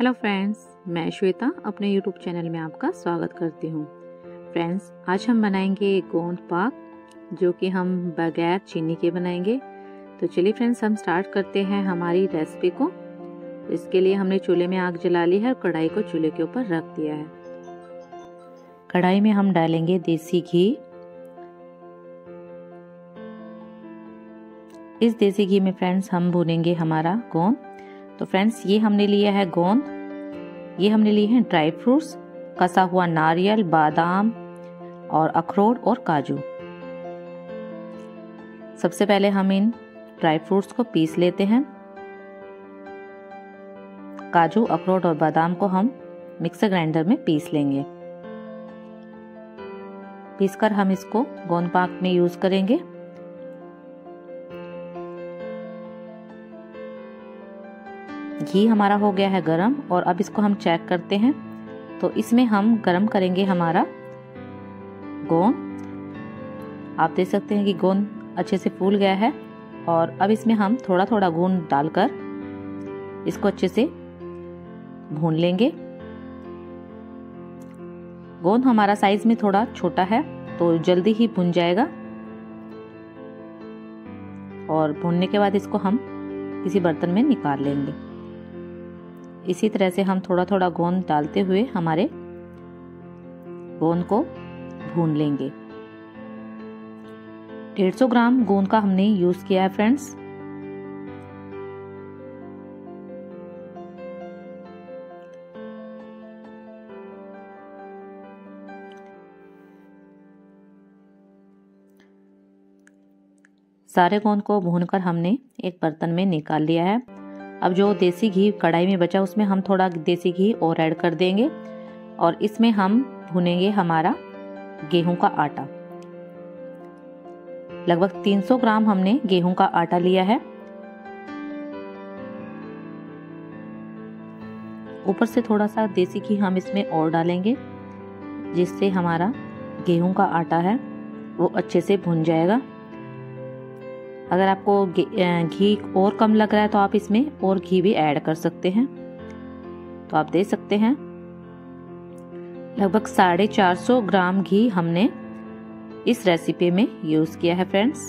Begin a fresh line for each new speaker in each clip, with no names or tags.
Hello friends, मैं श्वेता अपने YouTube channel में आपका स्वागत करती हूँ। फ्रेंड्स, आज हम बनाएंगे गोंद पाक, जो कि हम बगैर चीनी के बनाएंगे। तो चलिए फ्रेंड्स, हम स्टार्ट करते हैं हमारी रेसिपी को। तो इसके लिए हमने चूल्हे में आग जला ली है और कढ़ाई को चूल्हे के ऊपर रख दिया है। कढ़ाई में हम डालेंगे देसी घी। इस देसी घी में फ्रेंड्स हम भूनेंगे हमारा गोंद। तो फ्रेंड्स, ये हमने लिया है गोंद, ये हमने लिए हैं ड्राई फ्रूट्स, कसा हुआ नारियल, बादाम और अखरोट और काजू। सबसे पहले हम इन ड्राई फ्रूट्स को पीस लेते हैं। काजू, अखरोट और बादाम को हम मिक्सर ग्राइंडर में पीस लेंगे। पीसकर हम इसको गोंद पाक में यूज करेंगे। घी हमारा हो गया है गरम और अब इसको हम चेक करते हैं। तो इसमें हम गरम करेंगे हमारा गोंद। आप देख सकते हैं कि गोंद अच्छे से फूल गया है और अब इसमें हम थोड़ा थोड़ा गोंद डालकर इसको अच्छे से भून लेंगे। गोंद हमारा साइज में थोड़ा छोटा है तो जल्दी ही भुन जाएगा। और भूनने के बाद इसको हम किसी बर्तन में निकाल लेंगे। इसी तरह से हम थोड़ा थोड़ा गोंद डालते हुए हमारे गोंद को भून लेंगे। 150 ग्राम गोंद का हमने यूज किया है फ्रेंड्स। सारे गोंद को भूनकर हमने एक बर्तन में निकाल लिया है। अब जो देसी घी कढ़ाई में बचा उसमें हम थोड़ा देसी घी और ऐड कर देंगे और इसमें हम भूनेंगे हमारा गेहूं का आटा। लगभग 300 ग्राम हमने गेहूं का आटा लिया है। ऊपर से थोड़ा सा देसी घी हम इसमें और डालेंगे, जिससे हमारा गेहूं का आटा है वो अच्छे से भुन जाएगा। अगर आपको घी और कम लग रहा है तो आप इसमें और घी भी ऐड कर सकते हैं। तो आप देख सकते हैं लगभग 450 ग्राम घी हमने इस रेसिपी में यूज किया है फ्रेंड्स।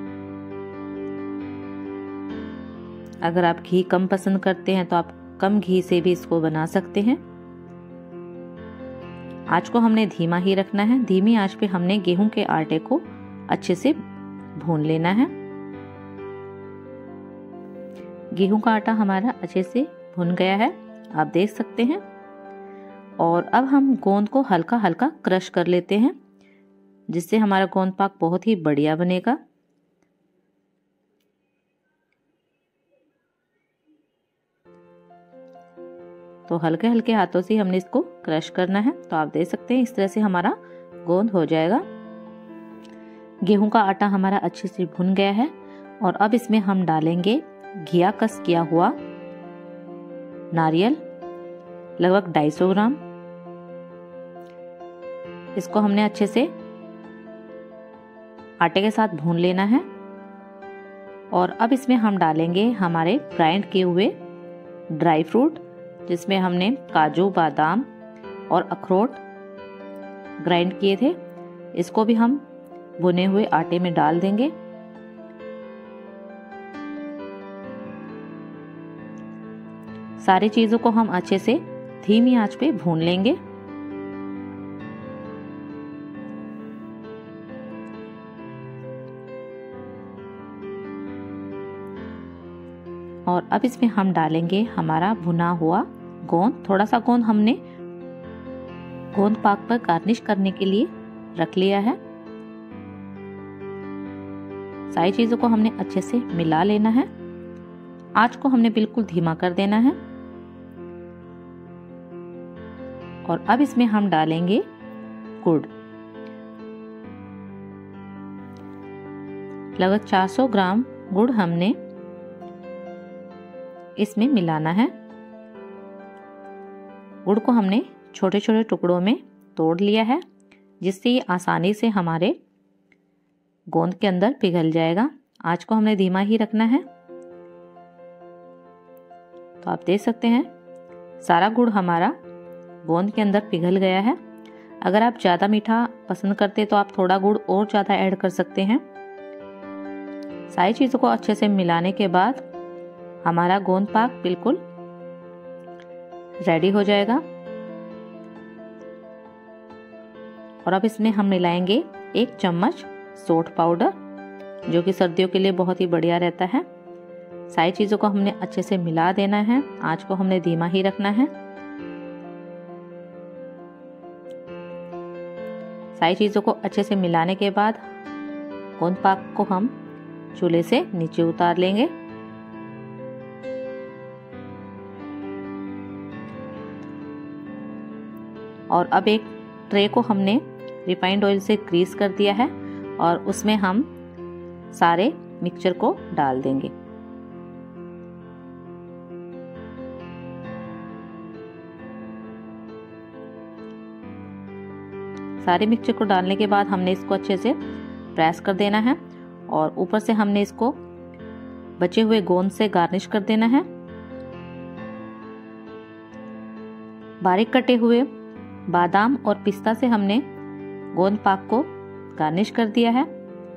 अगर आप घी कम पसंद करते हैं तो आप कम घी से भी इसको बना सकते हैं। आंच को हमने धीमा ही रखना है। धीमी आंच पे हमने गेहूं के आटे को अच्छे से भून लेना है। गेहूं का आटा हमारा अच्छे से भुन गया है, आप देख सकते हैं। और अब हम गोंद को हल्का हल्का क्रश कर लेते हैं, जिससे हमारा गोंद पाक बहुत ही बढ़िया बनेगा। तो हल्के हल्के हाथों से हमने इसको क्रश करना है। तो आप देख सकते हैं इस तरह से हमारा गोंद हो जाएगा। गेहूं का आटा हमारा अच्छे से भुन गया है और अब इसमें हम डालेंगे घिया कस किया हुआ नारियल, लगभग 250 ग्राम। इसको हमने अच्छे से आटे के साथ भून लेना है। और अब इसमें हम डालेंगे हमारे ग्राइंड किए हुए ड्राई फ्रूट, जिसमें हमने काजू, बादाम और अखरोट ग्राइंड किए थे। इसको भी हम भुने हुए आटे में डाल देंगे। सारी चीजों को हम अच्छे से धीमी आंच पे भून लेंगे। और अब इसमें हम डालेंगे हमारा भुना हुआ गोंद। थोड़ा सा गोंद हमने गोंद पाक पर गार्निश करने के लिए रख लिया है। सारी चीजों को हमने अच्छे से मिला लेना है। आंच को हमने बिल्कुल धीमा कर देना है। और अब इसमें हम डालेंगे गुड़। लगभग 400 ग्राम गुड़ हमने इसमें मिलाना है। गुड़ को हमने छोटे छोटे टुकड़ों में तोड़ लिया है, जिससे ये आसानी से हमारे गोंद के अंदर पिघल जाएगा। आंच को हमने धीमा ही रखना है। तो आप देख सकते हैं सारा गुड़ हमारा गोंद के अंदर पिघल गया है। अगर आप ज़्यादा मीठा पसंद करते तो आप थोड़ा गुड़ और ज़्यादा ऐड कर सकते हैं। सारी चीज़ों को अच्छे से मिलाने के बाद हमारा गोंद पाक बिल्कुल रेडी हो जाएगा। और अब इसमें हम मिलाएंगे 1 चम्मच सोंठ पाउडर, जो कि सर्दियों के लिए बहुत ही बढ़िया रहता है। सारी चीज़ों को हमने अच्छे से मिला देना है। आंच को हमने धीमा ही रखना है। सारी चीज़ों को अच्छे से मिलाने के बाद गोंद पाक को हम चूल्हे से नीचे उतार लेंगे। और अब एक ट्रे को हमने रिफाइंड ऑयल से ग्रीस कर दिया है और उसमें हम सारे मिक्सचर को डाल देंगे। सारे मिक्सचर को डालने के बाद हमने इसको अच्छे से प्रेस कर देना है और ऊपर से हमने इसको बचे हुए गोंद से गार्निश कर देना है। बारीक कटे हुए बादाम और पिस्ता से हमने गोंद पाक को गार्निश कर दिया है।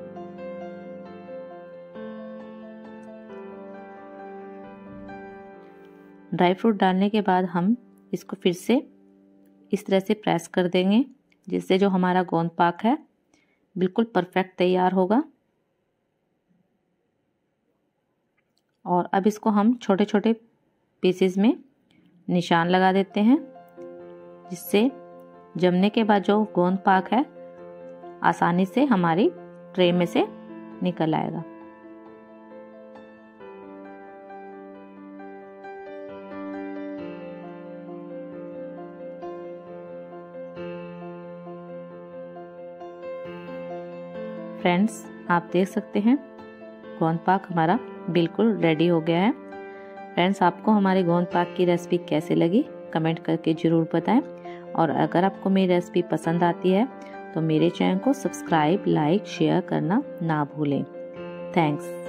ड्राई फ्रूट डालने के बाद हम इसको फिर से इस तरह से प्रेस कर देंगे, जिससे जो हमारा गोंद पाक है बिल्कुल परफेक्ट तैयार होगा। और अब इसको हम छोटे छोटे पीसेस में निशान लगा देते हैं, जिससे जमने के बाद जो गोंद पाक है आसानी से हमारी ट्रे में से निकल आएगा। फ्रेंड्स, आप देख सकते हैं गोंद पाक हमारा बिल्कुल रेडी हो गया है। फ्रेंड्स, आपको हमारे गोंद पाक की रेसिपी कैसे लगी कमेंट करके ज़रूर बताएं। और अगर आपको मेरी रेसिपी पसंद आती है तो मेरे चैनल को सब्सक्राइब, लाइक, शेयर करना ना भूलें। थैंक्स।